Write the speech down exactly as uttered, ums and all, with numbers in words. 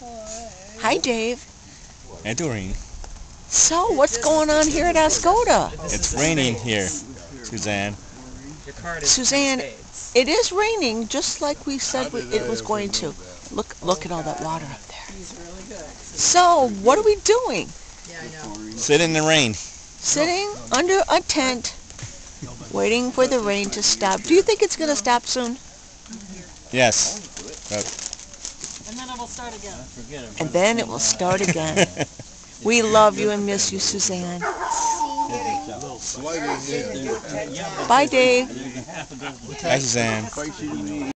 Hi, Dave. Hi, Doreen. So, what's going on here at Oscoda? It's raining here, Suzanne. Suzanne, it is raining just like we said we, it was going to. Look, look at all that water up there. So, what are we doing? Sit in the rain. Sitting under a tent, waiting for the rain to stop. Do you think it's going to stop soon? Yes. But And then it will start again. And then it will start again. We love you and miss you, Suzanne. Bye, Dave. Hi, Suzanne.